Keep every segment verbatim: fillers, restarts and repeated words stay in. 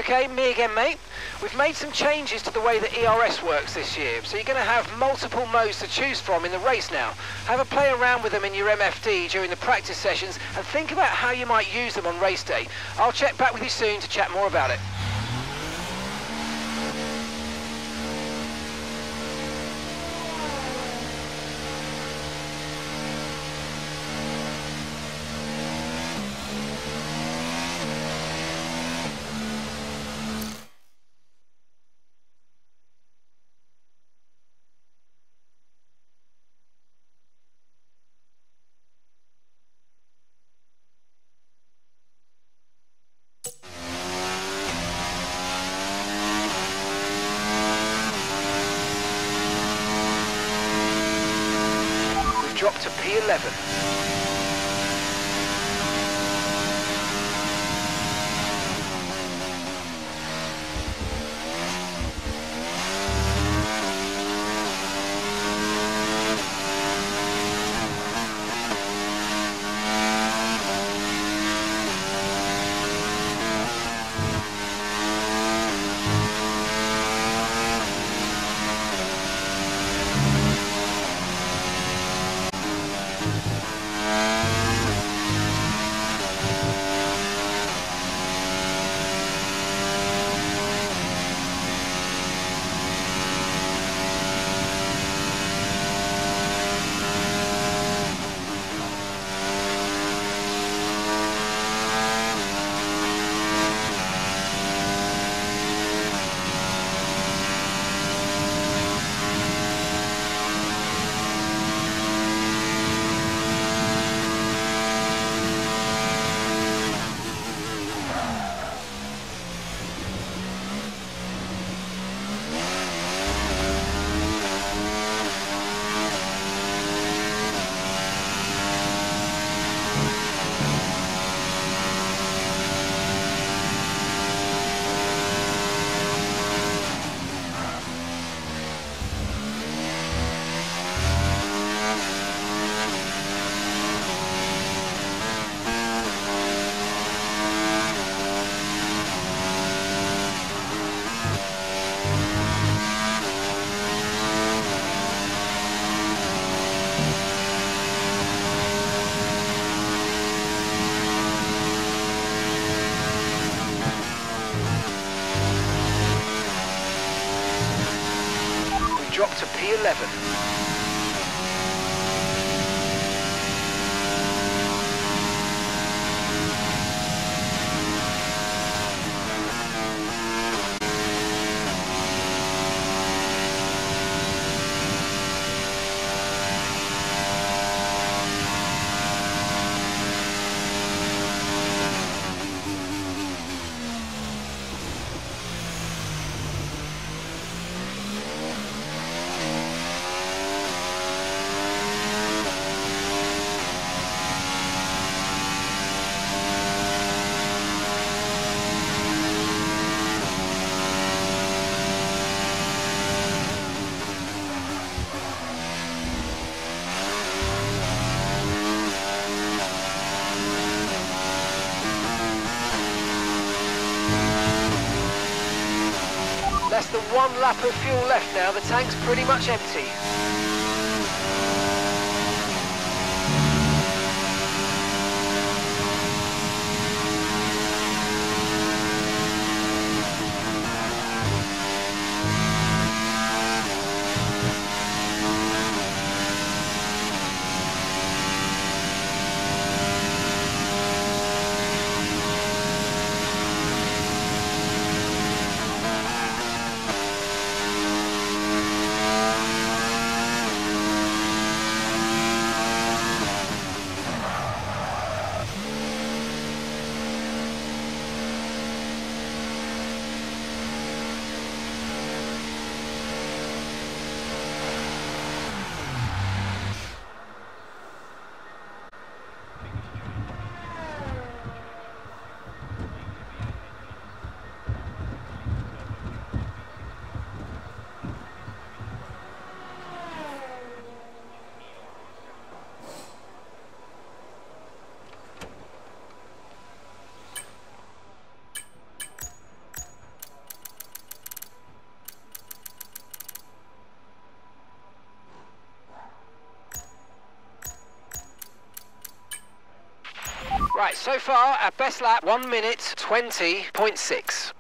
Okay, me again, mate. We've made some changes to the way that E R S works this year, so you're going to have multiple modes to choose from in the race now. Have a play around with them in your M F D during the practice sessions and think about how you might use them on race day. I'll check back with you soon to chat more about it. Drop to P eleven. Drop to P eleven. Less than one lap of fuel left now, the tank's pretty much empty. Right, so far our best lap, one minute twenty point six.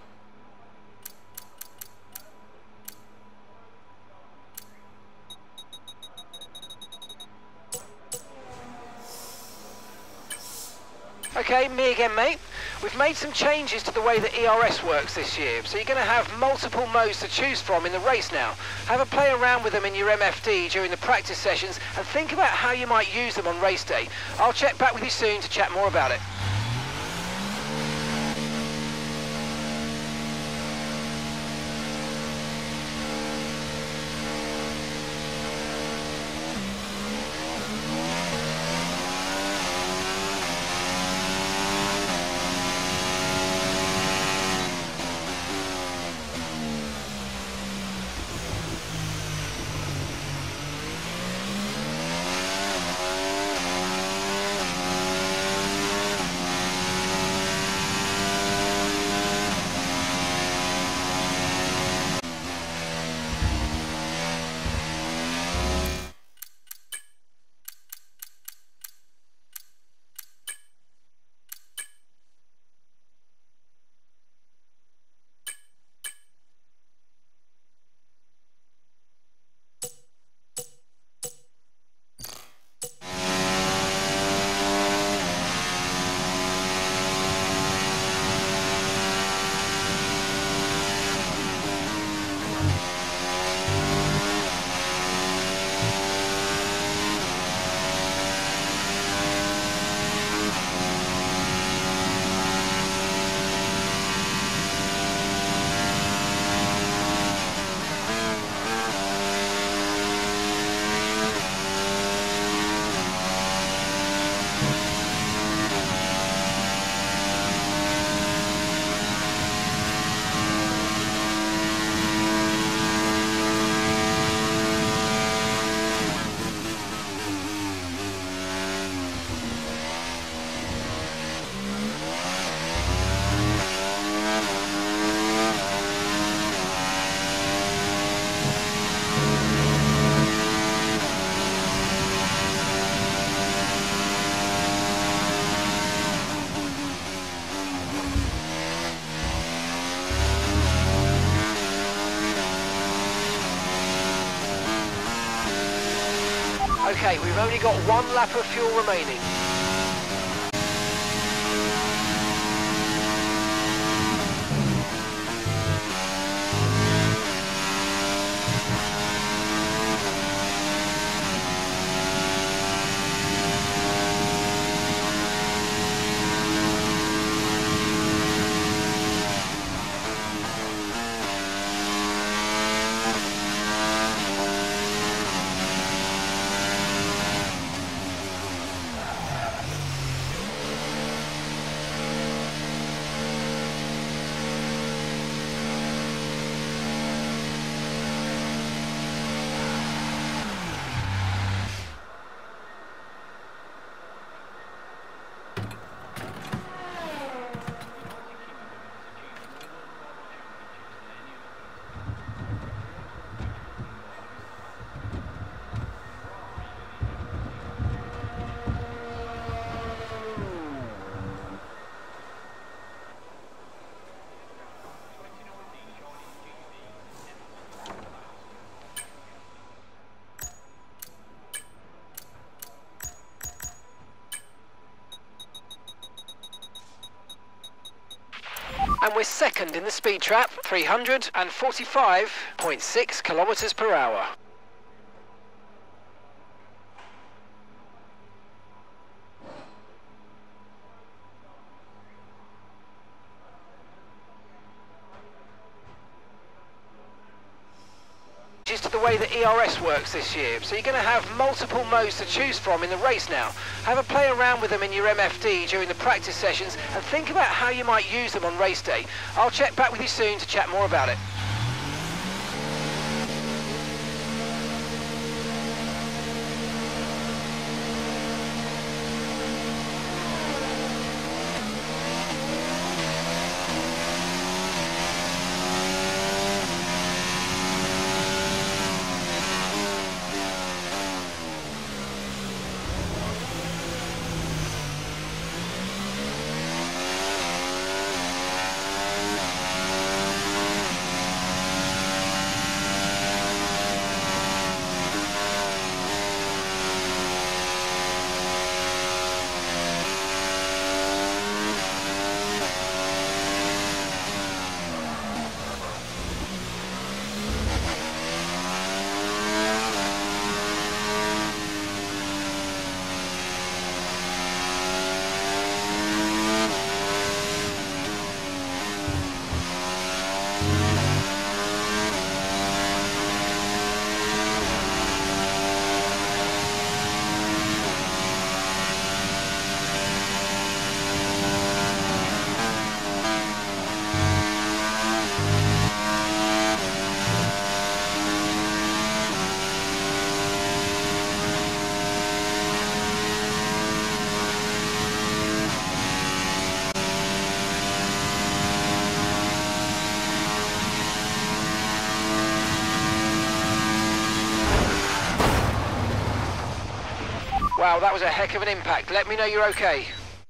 Okay, me again, mate. We've made some changes to the way that I R S works this year, so you're going to have multiple modes to choose from in the race now. Have a play around with them in your M F D during the practice sessions and think about how you might use them on race day. I'll check back with you soon to chat more about it. Okay, we've only got one lap of fuel remaining. And we're second in the speed trap, three hundred forty-five point six kilometers per hour. To the way that I R S works this year, so you're going to have multiple modes to choose from in the race now. Have a play around with them in your M F D during the practice sessions and think about how you might use them on race day. I'll check back with you soon to chat more about it. Wow, that was a heck of an impact. Let me know you're okay.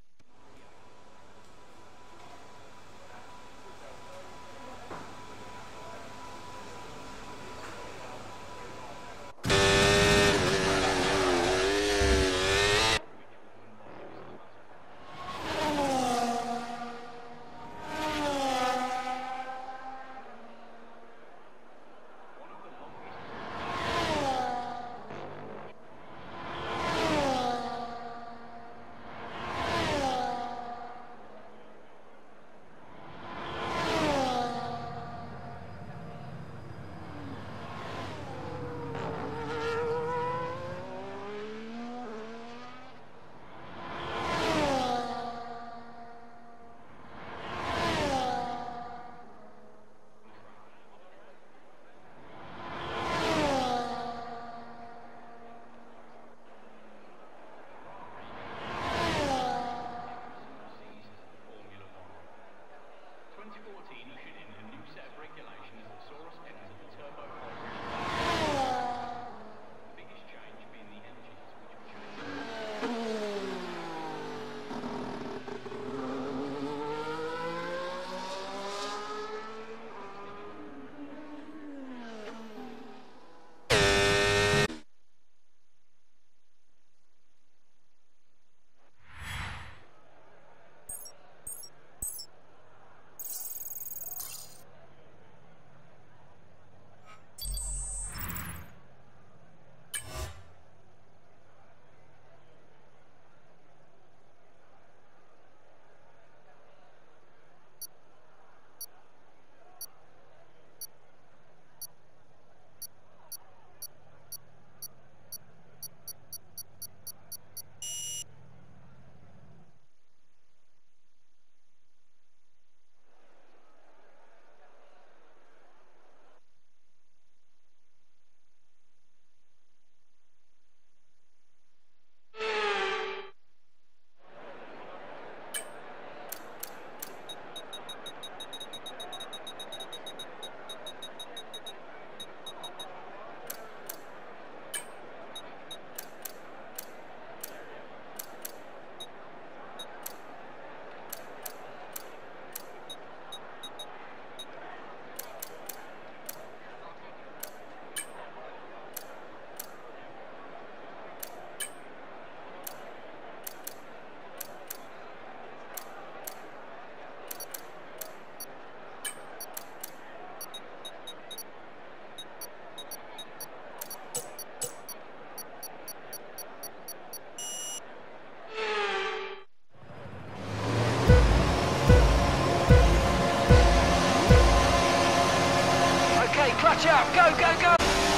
Clutch up, go, go, go!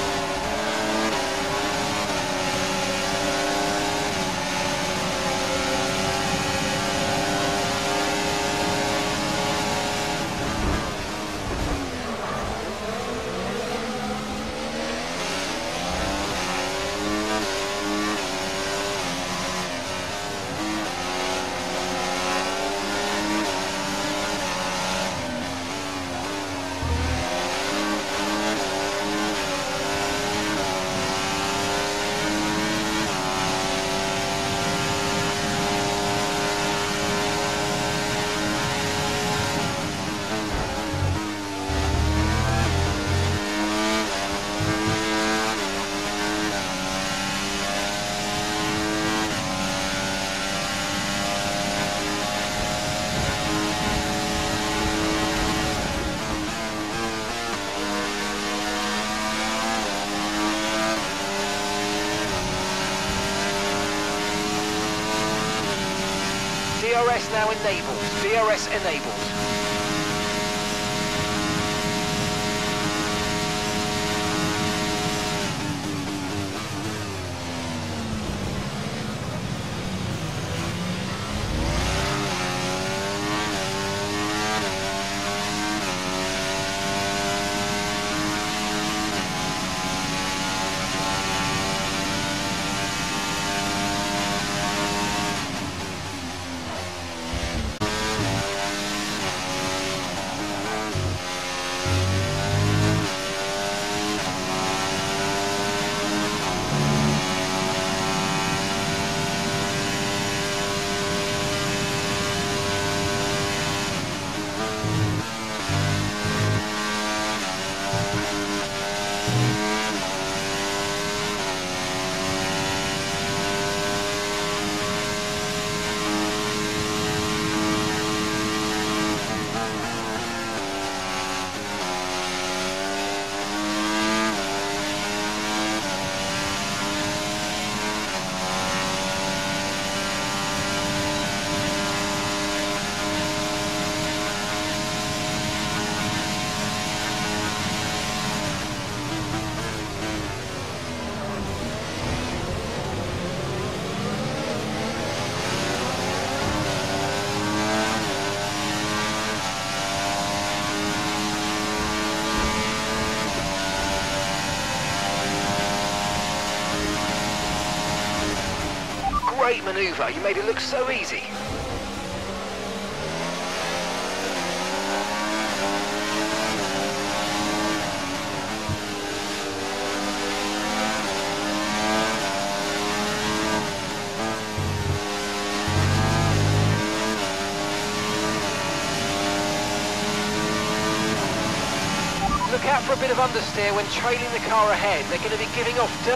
D R S now enabled. D R S enabled. great manoeuvre. You made it look so easy. Look out for a bit of understeer when trailing the car ahead. They're going to be giving off dirt.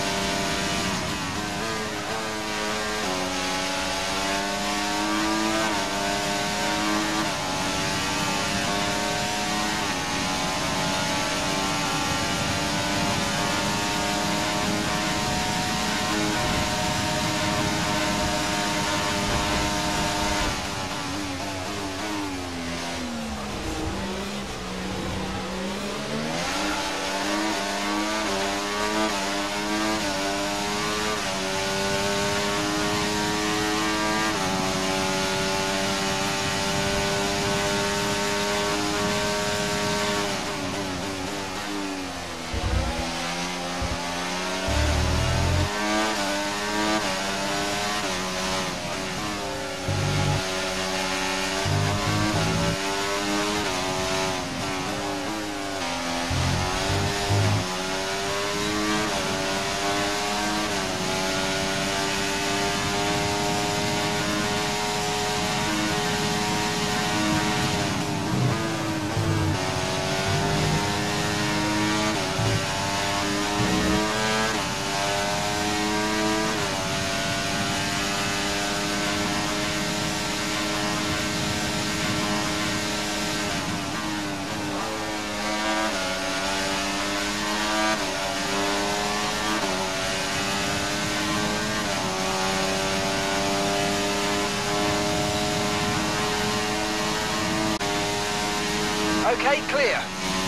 Okay, clear.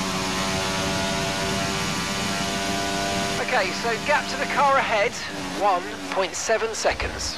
Okay, so gap to the car ahead, one point seven seconds.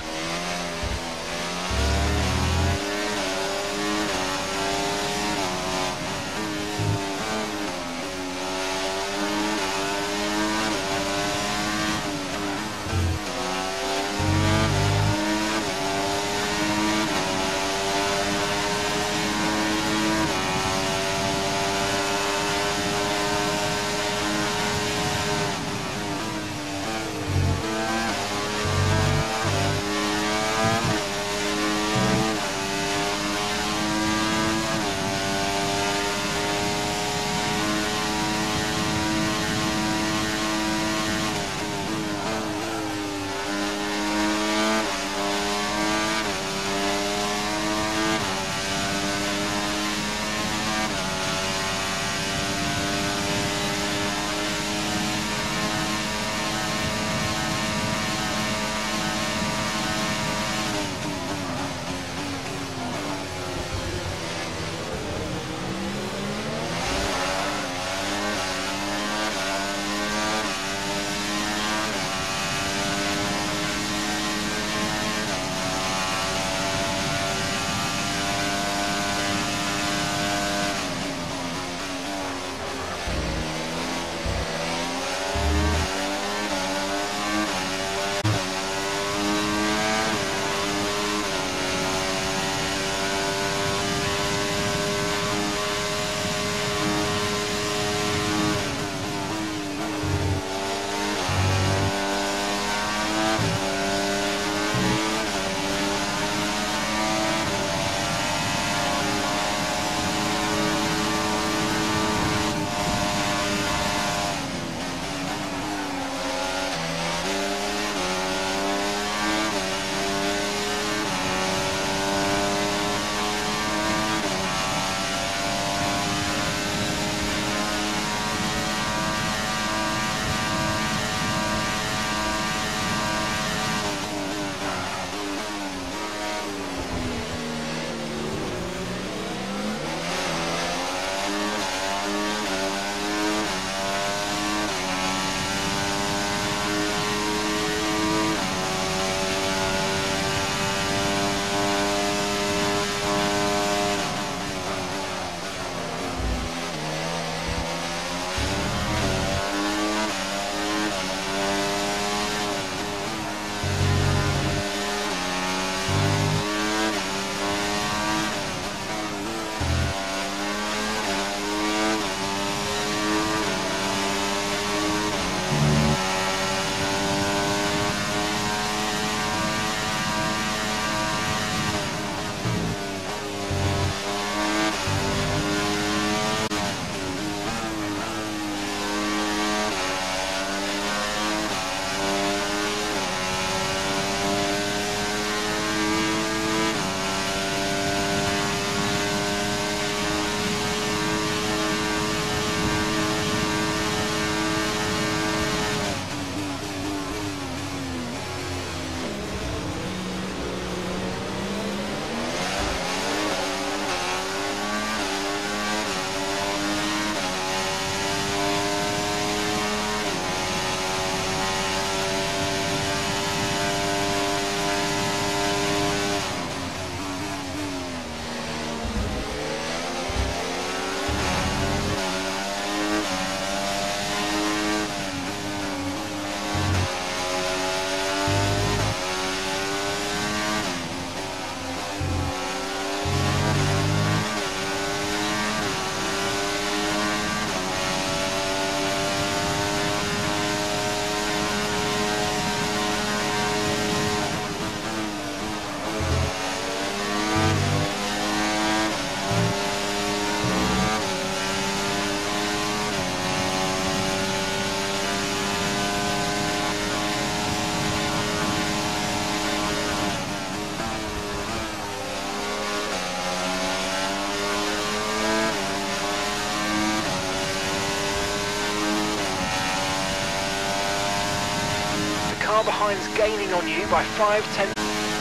car behind's gaining on you by five, ten...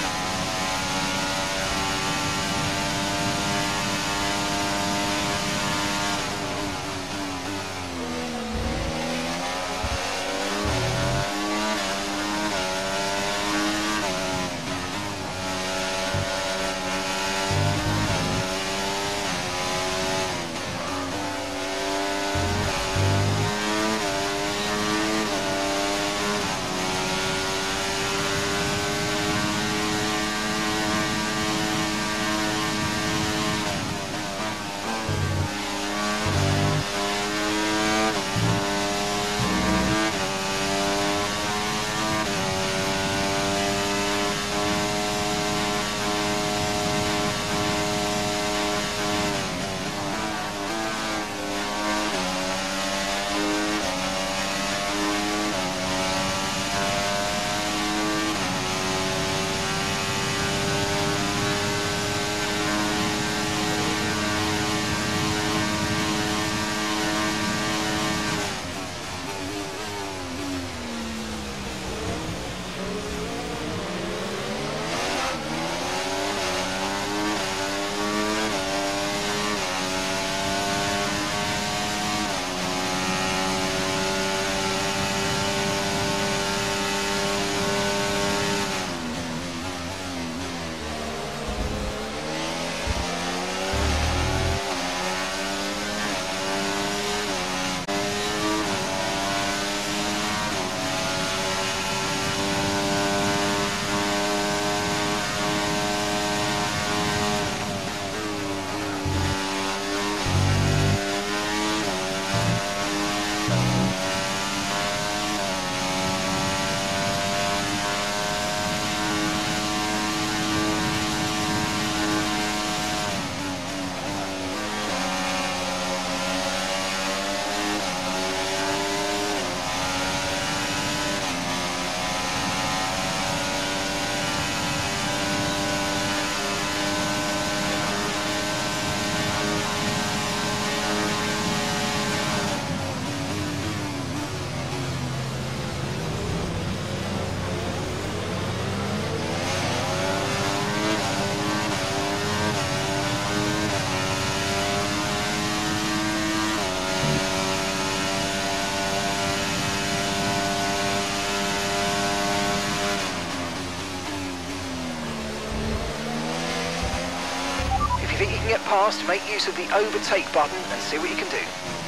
If you think you can get past, make use of the overtake button and see what you can do.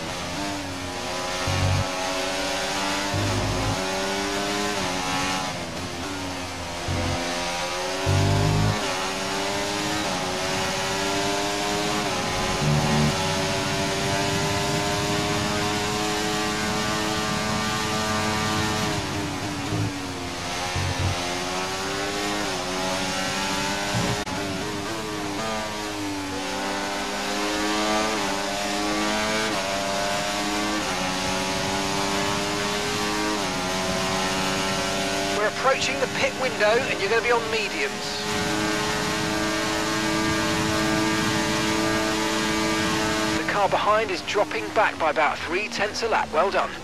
We're approaching the pit window and you're going to be on mediums. The car behind is dropping back by about three tenths a lap. Well done.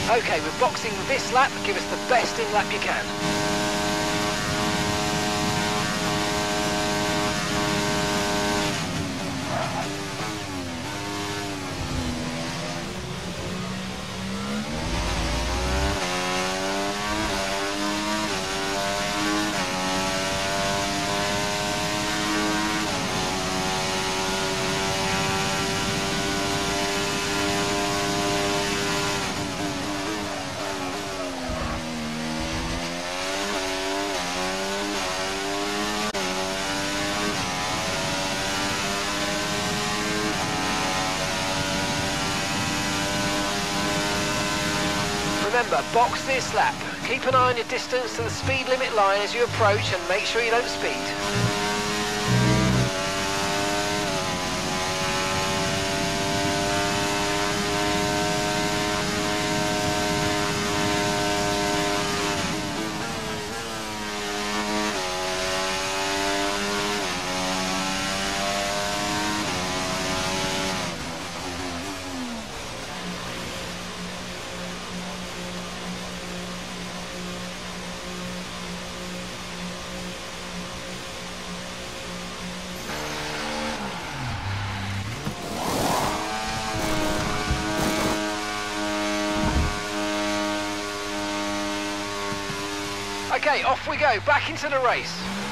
Okay, we're boxing this lap. Give us the best in lap you can. Remember, box this lap. Keep an eye on your distance to the speed limit line as you approach and make sure you don't speed. Okay, off we go, back into the race.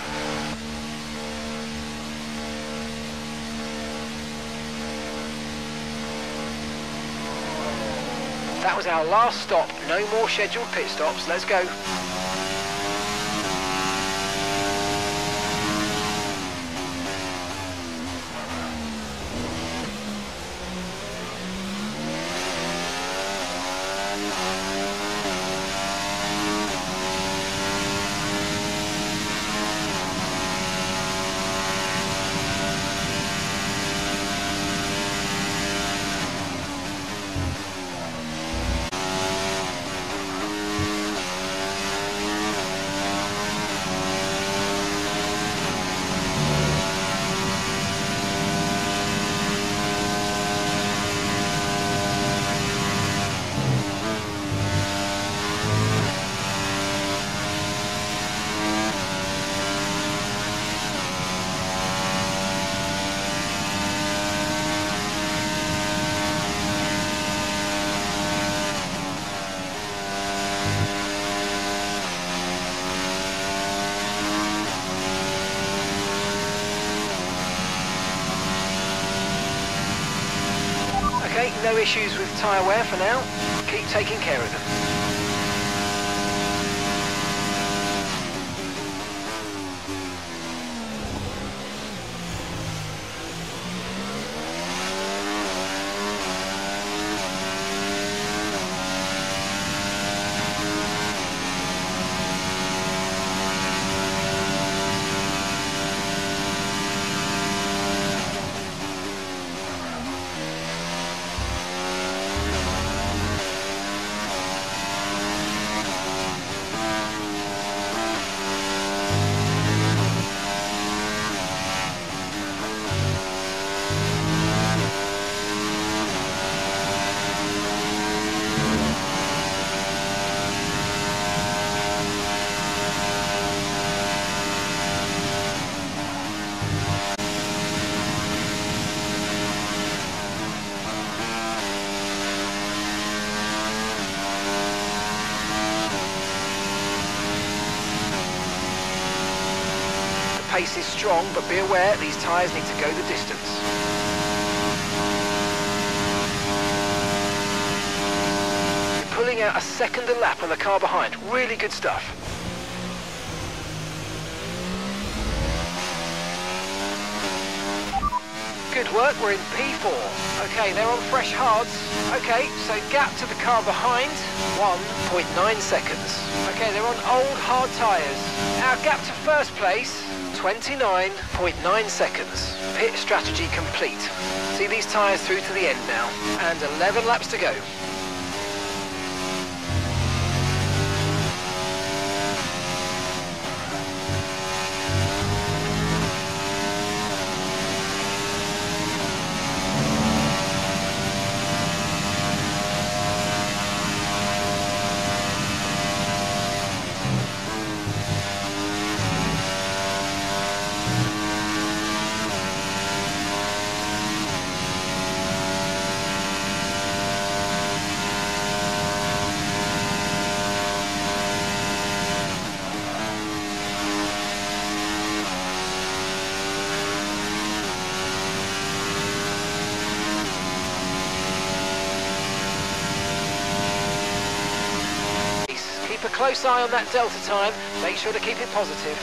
That was our last stop, no more scheduled pit stops, let's go. Okay, no issues with tyre wear for now. Keep taking care of them. Pace is strong, but be aware these tyres need to go the distance. You're pulling out a second a lap on the car behind. Really good stuff. Good work, we're in P four. Okay, they're on fresh hards. Okay, so gap to the car behind, one point nine seconds. Okay, they're on old hard tyres. Our gap to first place, twenty-nine point nine seconds. Pit strategy complete. See these tyres through to the end now. And eleven laps to go. keep a close eye on that delta time. Make sure to keep it positive.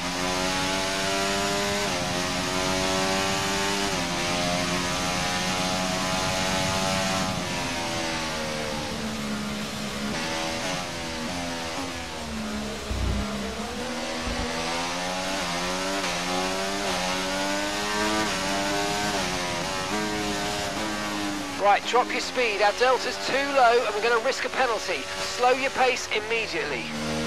Right, drop your speed. Our delta's too low and we're going to risk a penalty. Slow your pace immediately.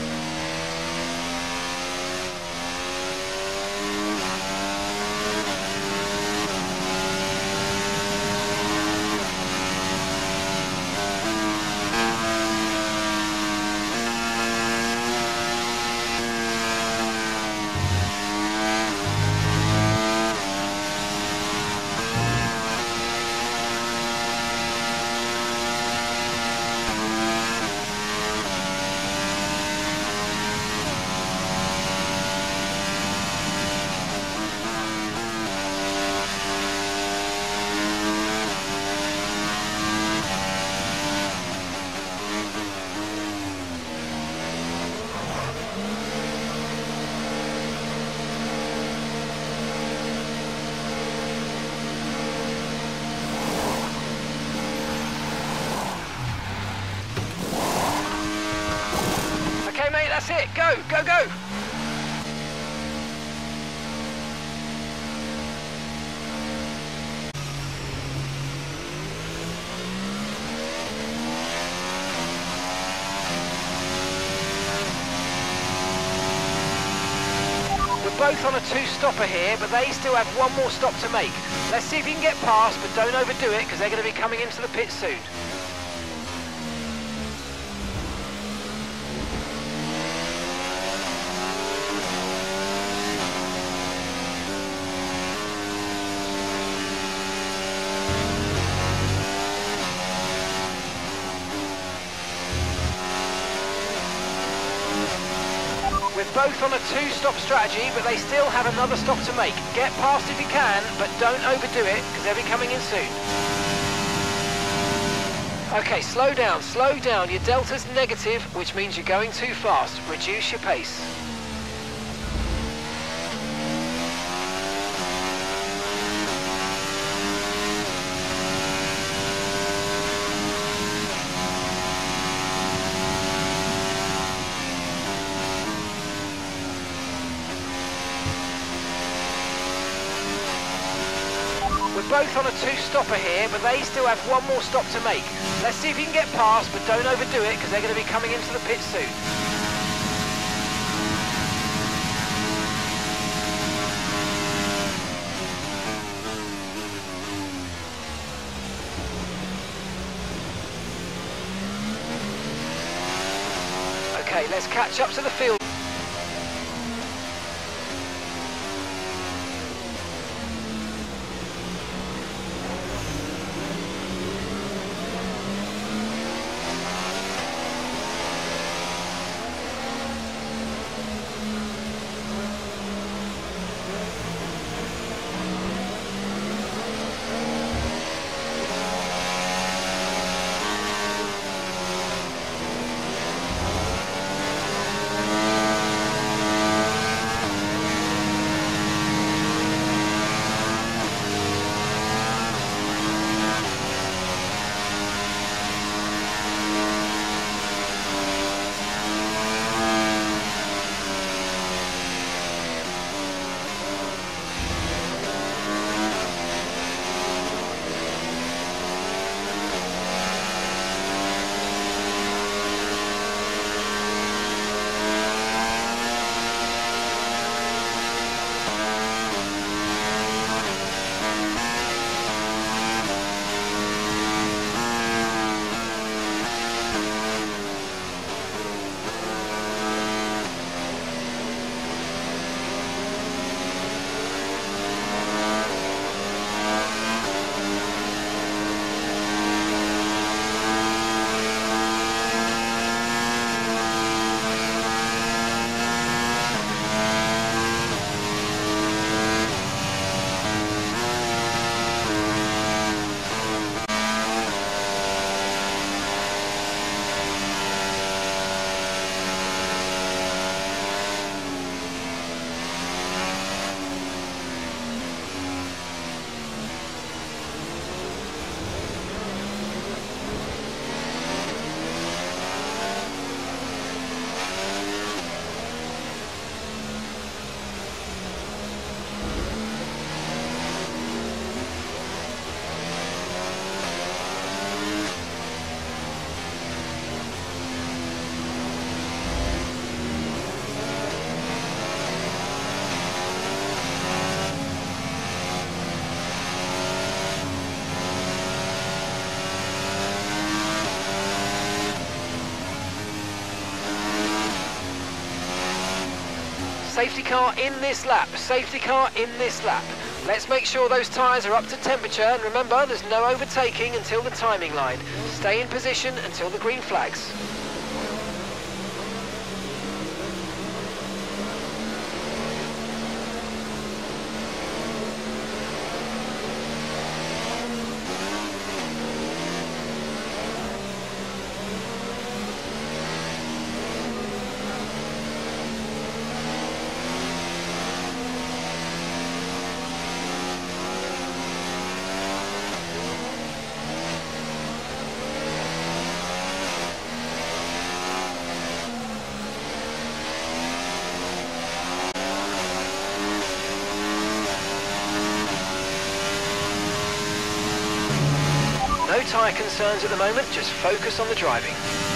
Okay, mate, that's it. Go, go, go. We're both on a two-stopper here, but they still have one more stop to make. Let's see if you can get past, but don't overdo it, because they're going to be coming into the pit soon. We're both on a two-stop strategy, but they still have another stop to make. Get past if you can, but don't overdo it, because they'll be coming in soon. Okay, slow down, slow down. Your delta's negative, which means you're going too fast. Reduce your pace. We're both on a two-stopper here, but they still have one more stop to make. Let's see if you can get past, but don't overdo it, because they're going to be coming into the pit soon. Okay, let's catch up to the field. Safety car in this lap. Safety car in this lap. Let's make sure those tyres are up to temperature, and remember, there's no overtaking until the timing line. Stay in position until the green flags. No tyre concerns at the moment, just focus on the driving.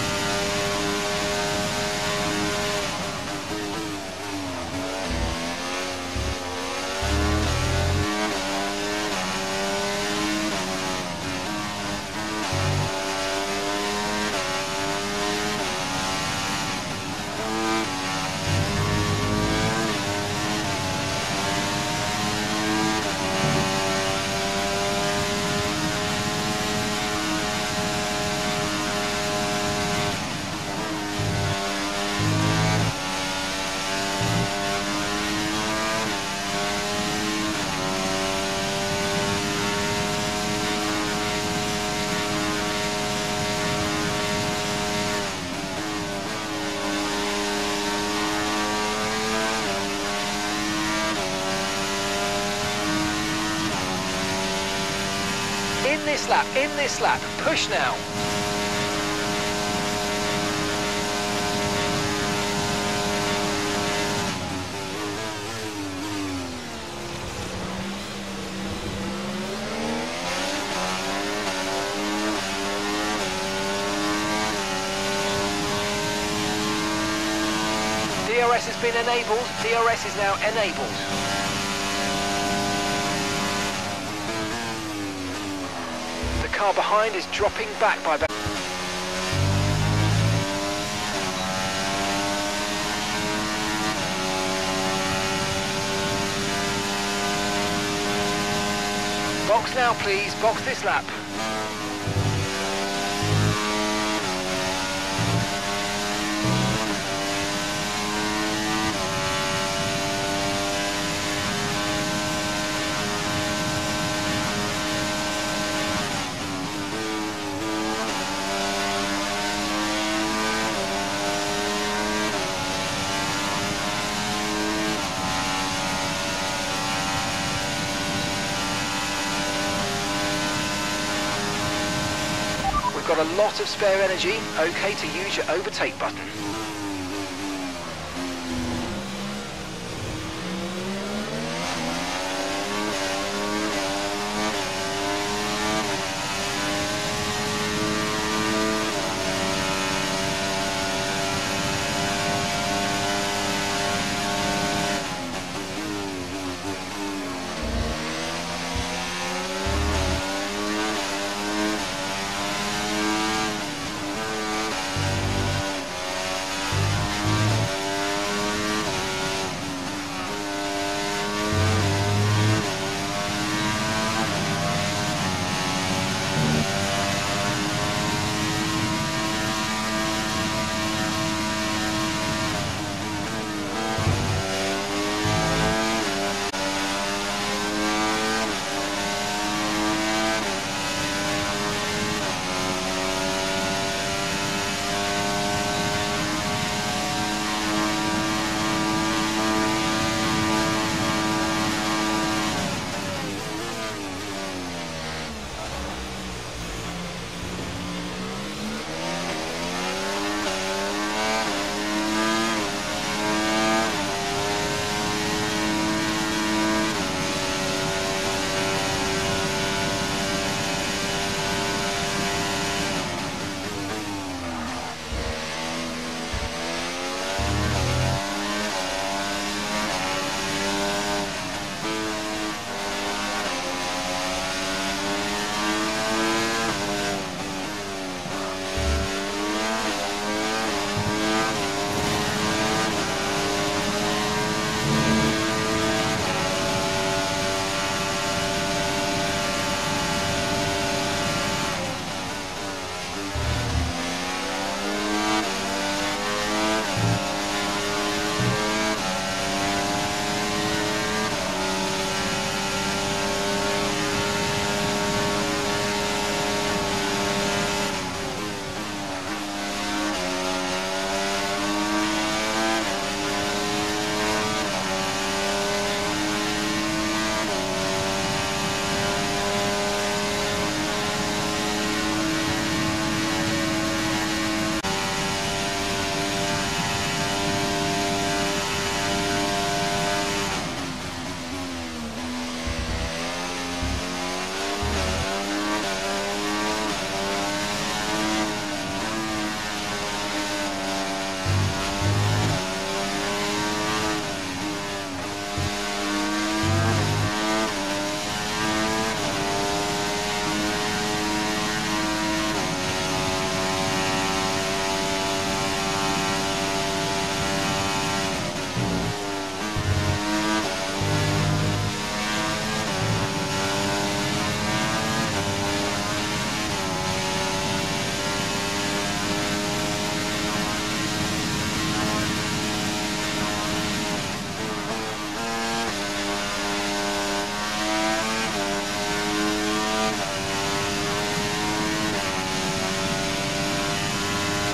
In this lap, in this lap, push now. D R S has been enabled, D R S is now enabled. The car behind is dropping back by about... Box now please, box this lap. Got a lot of spare energy, okay to use your overtake button.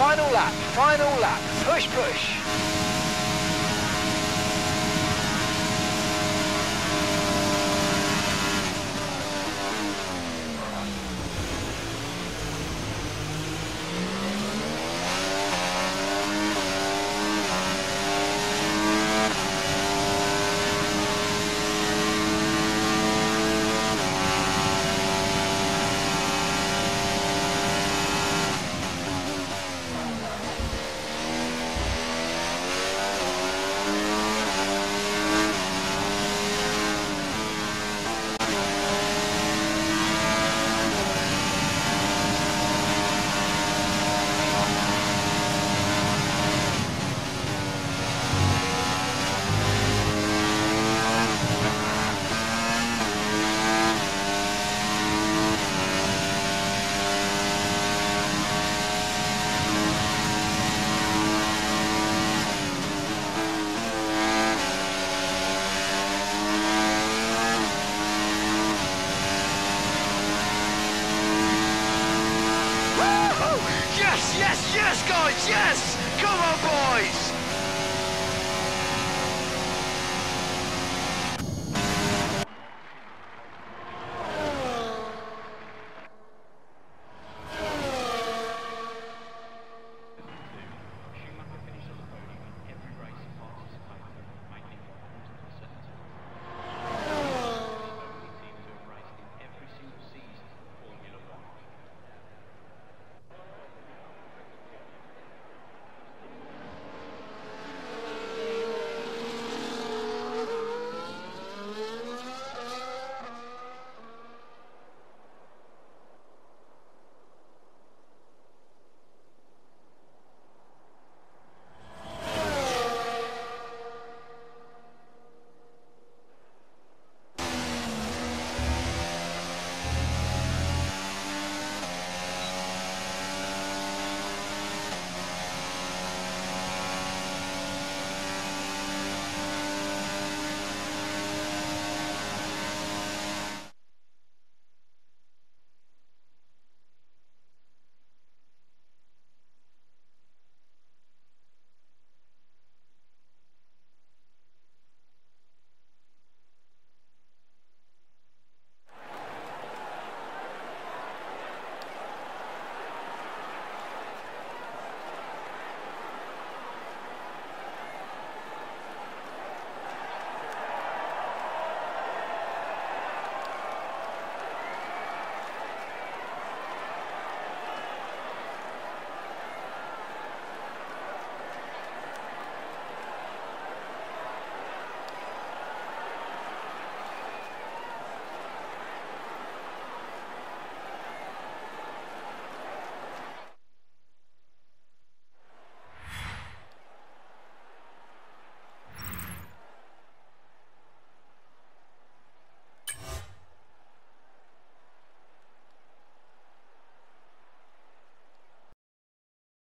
Final lap, final lap. Push, push. Yes, yes, yes, guys, yes! Come on, boys!